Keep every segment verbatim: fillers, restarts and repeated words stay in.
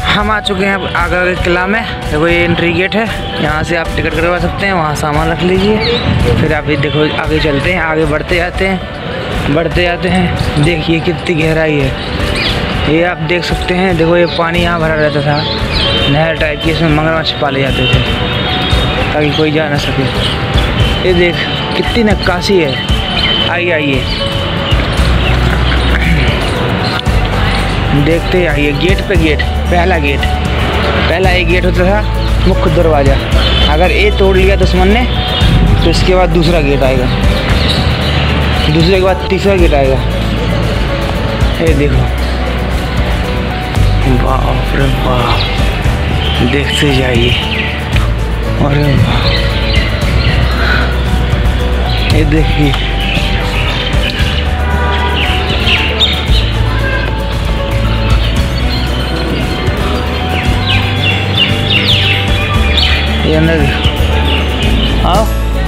हम आ चुके हैं आगरा के किला में। देखो ये एंट्री गेट है, यहाँ से आप टिकट करवा सकते हैं, वहाँ सामान रख लीजिए। फिर आप ये देखो आगे चलते हैं, आगे बढ़ते जाते हैं बढ़ते जाते हैं। देखिए कितनी गहराई है, ये आप देख सकते हैं। देखो ये पानी यहाँ भरा रहता था, नहर टाइप की, इसमें मगरमच्छ पाले जाते थे ताकि कोई जा ना सके। ये देख कितनी नक्काशी है। आइए आइए देखते आइए। गेट पे गेट, पहला गेट, पहला एक गेट होता था मुख्य दरवाज़ा। अगर ये तोड़ लिया दुश्मन ने तो इसके बाद दूसरा गेट आएगा, दूसरे के बाद तीसरा गेट आएगा। ये देखो, बाप रे बाप, देखते जाइए। अरे वाह, ये देखिए ये अंदर आओ।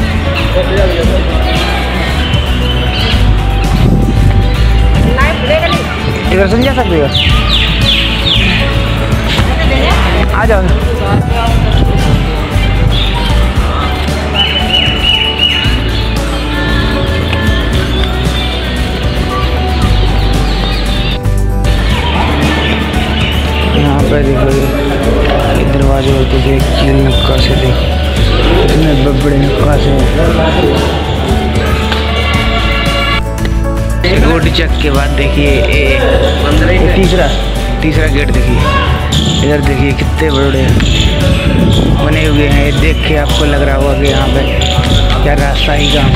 इधर से जा सकते हो, आ जाओ। यहाँ पे देखो ये दरवाजे होते थे, कील नक्काशी देखो, इतने बड़े नक्काशी। सिक्योरिटी चेक के बाद देखिए ये तीसरा तीसरा गेट देखिए। इधर देखिए कितने बड़े बने हुए हैं। ये देख के आपको लग रहा होगा कि यहाँ पे क्या रास्ता ही काम।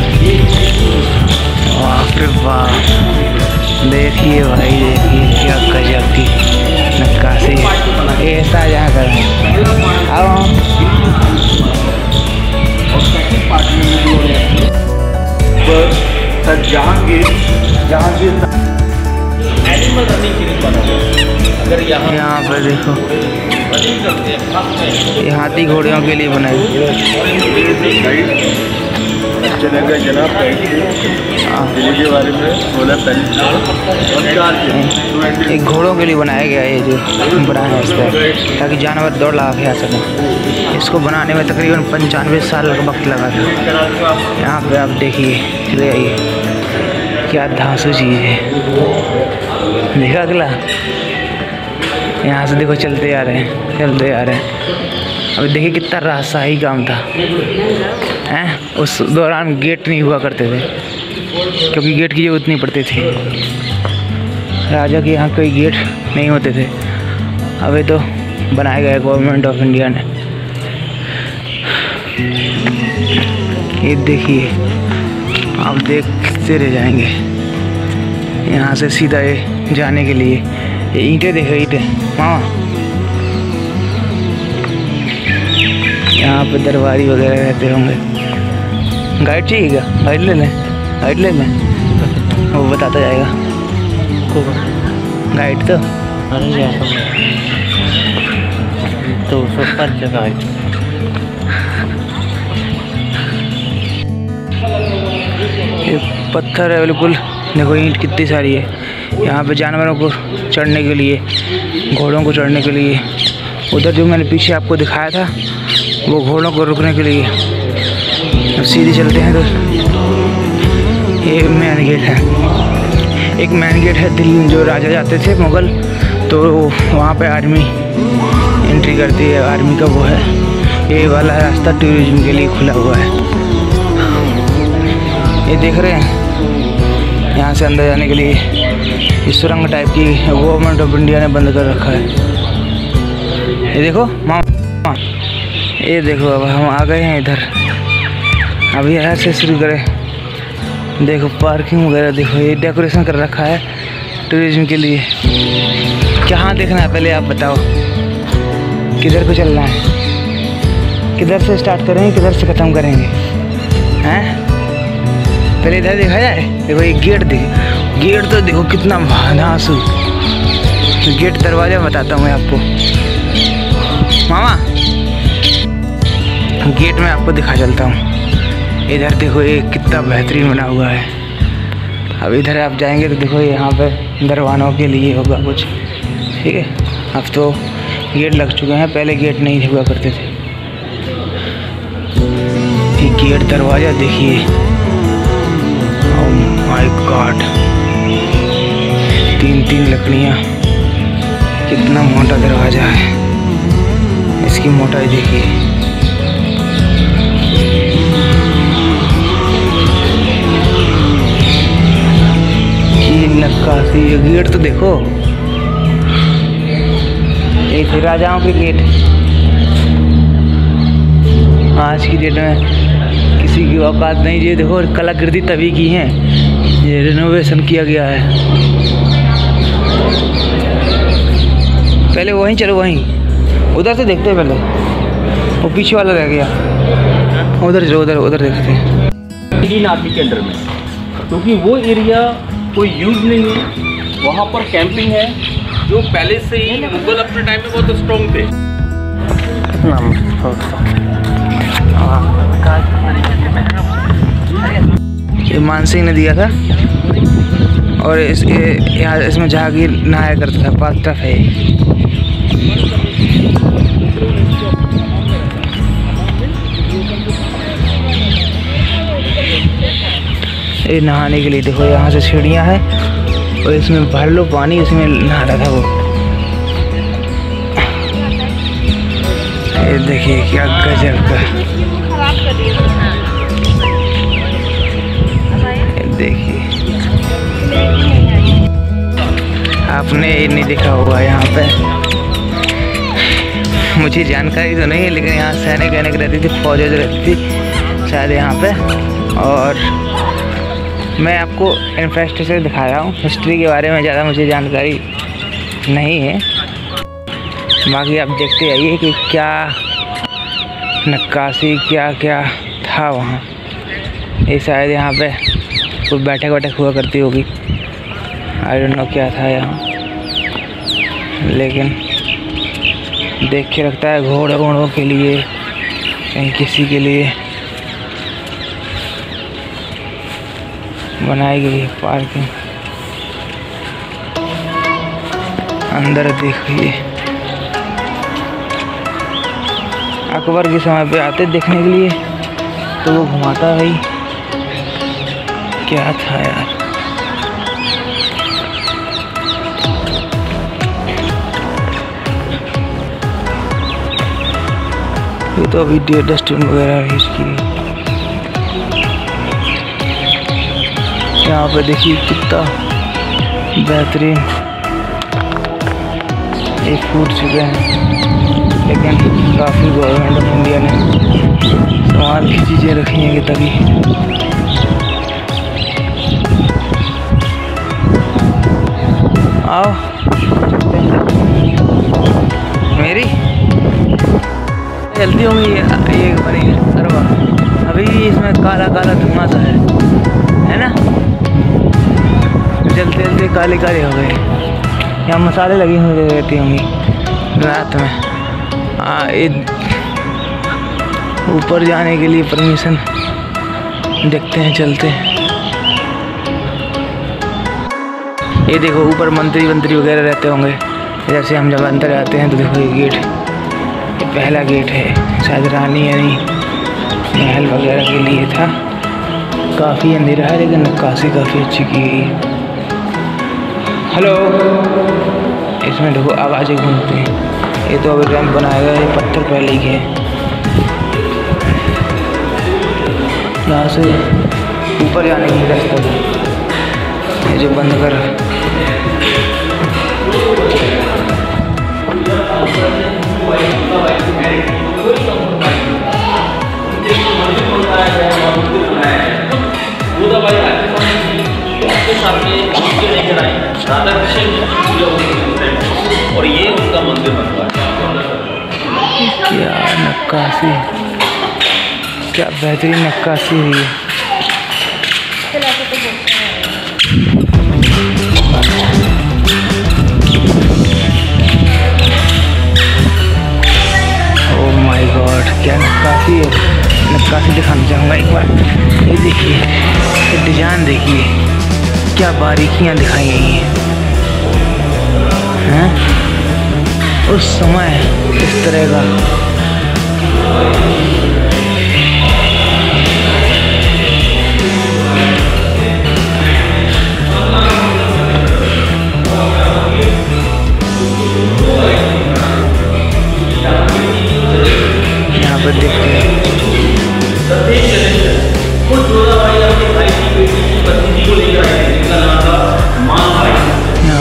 वाह रे वाह, देखिए भाई, देखिए क्या गजब की नक्काशी। ऐसा जहाँ कर आओ जहांगीर जहांगीर एनिमल रनिंग के लिए बना है। अगर यहाँ यहाँ पर देखो ये हाथी घोड़ियों के लिए बनाए। जनाब के बारे में बोला एक घोड़ों के लिए बनाया गया है, ये जो बना है इस पर, ताकि जानवर दौड़ लगा के आ सकें। इसको बनाने में तकरीबन पंचानवे साल का वक्त लगा था। यहाँ पे आप देखिए, चले आइए, क्या धांसू चीज़ है। देखा अगला, यहाँ से देखो चलते आ रहे हैं चलते आ रहे हैं। अभी देखिए कितना रास्ता ही काम था हैं। उस दौरान गेट नहीं हुआ करते थे, क्योंकि गेट की जरूरत नहीं पड़ती थी। राजा के यहाँ कोई गेट नहीं होते थे। अभी तो बनाया गया गवर्नमेंट ऑफ इंडिया ने। ये देखिए, आप देखते रह जाएंगे। यहाँ से सीधा ये जाने के लिए ये ईंटें देखो, ईंटें मामा। यहाँ पे दरबारी वगैरह रहते होंगे। गाइड चाहिए क्या? गाइड ले लें, गाइड ले लें, वो बताता जाएगा। गाइड तो अरे तो सब गाइड। ये पत्थर है बिल्कुल, देखो ईंट कितनी सारी है। यहाँ पे जानवरों को चढ़ने के लिए, घोड़ों को चढ़ने के लिए। उधर जो मैंने पीछे आपको दिखाया था वो घोड़ों को रुकने के लिए। अब सीधे चलते हैं तो ये मेन गेट है। एक मेन गेट है दिल्ली, जो राजा जाते थे मुग़ल, तो वहाँ पे आर्मी एंट्री करती है, आर्मी का वो है। ये वाला रास्ता टूरिज्म के लिए खुला हुआ है। ये देख रहे हैं, यहाँ से अंदर जाने के लिए इस सुरंग टाइप की गवर्नमेंट ऑफ इंडिया ने बंद कर रखा है। ये देखो मामा, ये देखो अब हम आ गए हैं इधर। अभी यहाँ से शुरू करें। देखो पार्किंग वगैरह देखो, ये डेकोरेशन कर रखा है टूरिज्म के लिए। कहाँ देखना है पहले आप बताओ, किधर को चलना है, किधर से स्टार्ट करेंगे, किधर से ख़त्म करेंगे हैं? पहले इधर देखा जाए। देखो ये गेट देखो, गेट तो देखो कितना धांसू। गेट दरवाजा बताता हूँ मैं आपको मामा, गेट में आपको दिखा चलता हूँ। इधर देखो ये कितना बेहतरीन बना हुआ है। अब इधर आप जाएंगे तो देखो यहाँ पे दरवानों के लिए होगा कुछ, ठीक है। अब तो गेट लग चुके हैं, पहले गेट नहीं हुआ करते थे। ये गेट दरवाजा देखिए, ओह माय गॉड, तीन तीन लकड़ियाँ, कितना मोटा दरवाजा है, इसकी मोटाई देखिए। ये नक्काशी, ये गेट तो देखो, ये थे राजाओं के गेट। आज की डेट में किसी की औकात नहीं। ये देखो कलाकृति तभी की है, ये रिनोवेशन किया गया है। पहले वहीं चलो, वहीं उधर से देखते हैं, पहले वो पीछे वाला रह गया, उधर चलो, उधर उधर देखते हैं। नासिक के अंडर में, क्योंकि वो एरिया कोई यूज नहीं है, वहाँ पर कैंपिंग है, जो पहले से ही मुगल अपने टाइम में बहुत स्ट्रॉन्ग थे। ये मानसिंह ने दिया था, और इस यहाँ इसमें जहांगीर नहाया करता था, पास टफ है। ये नहाने के लिए देखो, यहाँ से सीढ़ियाँ हैं, और इसमें भर लो पानी, इसमें नहा रहा था वो। ये देखिए क्या गजब का, देखिए आपने ये नहीं देखा होगा यहाँ पे, मुझे जानकारी तो नहीं है, लेकिन यहाँ सैनिक वैनिक रहती थी, फौजें रहती थी शायद यहाँ पे। और मैं आपको इंफ्रास्ट्रक्चर दिखा रहा हूँ, हिस्ट्री के बारे में ज़्यादा मुझे जानकारी नहीं है। बाकी आप देखते आइए कि क्या नक्काशी, क्या क्या था वहाँ। ये शायद यहाँ पे कोई बैठक वैठक हुआ करती होगी, आई डोंट नो क्या था यहाँ, लेकिन देख के लगता है घोड़े घोड़ों के लिए, कहीं किसी के लिए बनाई गई है पार्किंग। अंदर देखिए, अकबर के समय पे आते देखने के लिए, तो वो घुमाता भाई, क्या था यार। ये तो अभी डस्टबिन वगैरह भी इसकी। यहाँ पे देखिए कितना बेहतरीन एक फूट चुके हैं, लेकिन काफ़ी गवर्नमेंट ऑफ इंडिया ने संभाल की चीज़ें रखी हैं कि तभी। आओ मेरी जल्दी होंगी ये, ये बनी अरवा, अभी इसमें काला काला धुआं सा है है ना, जल्दी जल्दी काली काली हो गई। यहाँ मसाले लगी हुई रहती होंगी रात में। हाँ, ऊपर जाने के लिए परमिशन देखते हैं, चलते हैं। ये देखो ऊपर मंत्री मंत्री वगैरह रहते होंगे। जैसे हम जब अंदर आते हैं तो देखो ये गेट, ये पहला गेट है, शायद रानी यानी महल वगैरह के लिए था। काफ़ी अंधेरा है, लेकिन नक्काशी काफ़ी अच्छी की गई है। हेलो, इसमें देखो आवाज़ें घूमती हैं। ये तो अभी रैंप बनाया गया, ये पत्थर पहले ही है। यहाँ से ऊपर जाने की रास्ता है, ये जो बंद कर और ये उनका मंदिर बनवा है। क्या नक्काशी, क्या बेहतरीन नक्काशी हुई है। ओह माय गॉड, क्या नक्काशी है। नक्काशी दिखाना चाहूँगा एक बार। ये देखिए, ये डिजाइन देखिए, क्या बारीकियाँ दिखाई गई हैं। हैं उस समय इस तरह का यहाँ पर देखते हैं यहाँ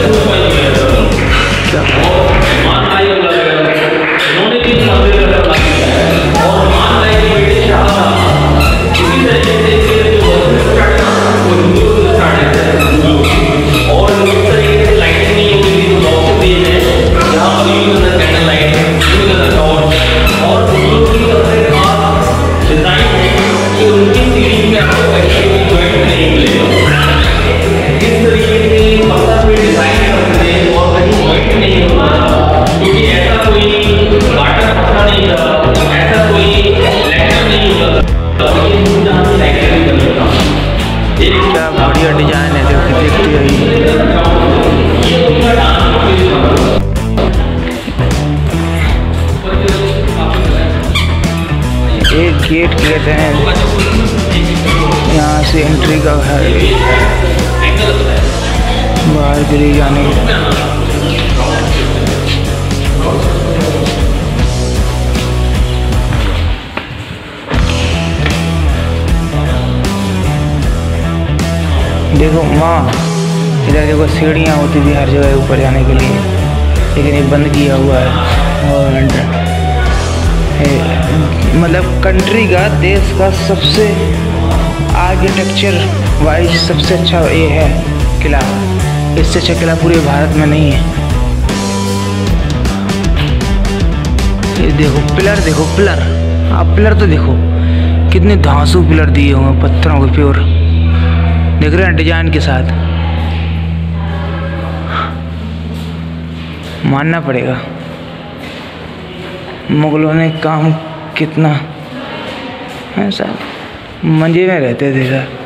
क्या बढ़िया डिजाइन है, देखो देखते जाइए। एक गेट कहते हैं, यहाँ से एंट्री का है, बाहर के लिए जाने। देखो माँ, इधर देखो सीढ़ियाँ होती थी हर जगह ऊपर जाने के लिए, लेकिन ये बंद किया हुआ है गवर्नमेंट। मतलब कंट्री का, देश का सबसे आर्किटेक्चर वाइज सबसे अच्छा ये है किला। इससे अच्छा किला पूरे भारत में नहीं है। ये देखो पिलर, देखो पिलर, आप पिलर तो देखो कितने धांसू पिलर दिए हुए हैं पत्थरों के, प्योर देख रहे हैं डिजाइन के साथ। मानना पड़ेगा मुगलों ने काम कितना ऐसा मजे में रहते थे सर।